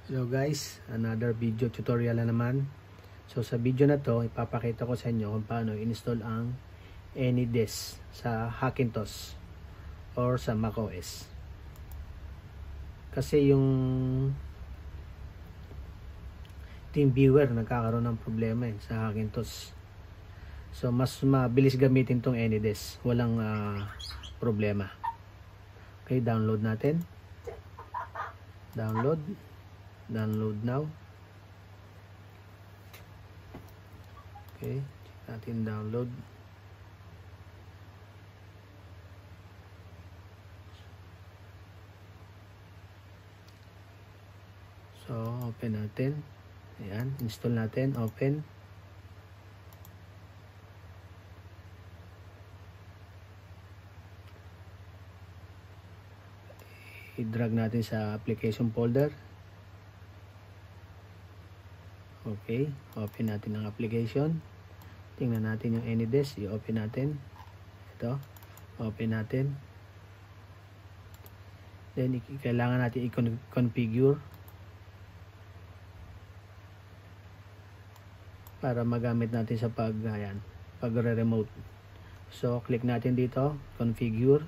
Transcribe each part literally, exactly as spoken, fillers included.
Hello guys, another video tutorial na naman. So sa video na to, ipapakita ko sa inyo kung paano install ang AnyDesk sa Hackintosh or sa macOS. Kasi yung TeamViewer nagkakaroon ng problema eh, sa Hackintosh. So mas mabilis gamitin tong AnyDesk, walang uh, problema. Okay, download natin. Download. Download now. Okay, check natin download. So, open natin. Ayan, install natin, open. I-drag natin sa application folder. Okay, open natin ang application. Tingnan natin yung AnyDesk, i-open natin. Ito, open natin. Then, kailangan natin i-configure para magamit natin sa pag, ayan, pag-remote. So, click natin dito, configure.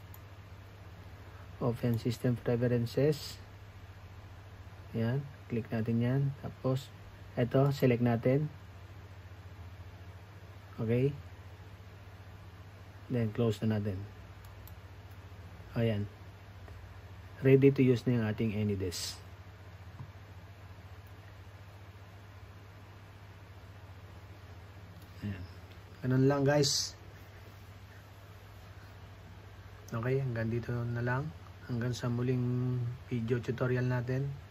Open system preferences. Ayan, click natin yan. Tapos, ito, select natin. Okay. Then, close na natin. Ayan. Ready to use na yung ating AnyDesk. Ayan. Ganun lang guys. Okay, hanggang dito na lang. Hanggang sa muling video tutorial natin.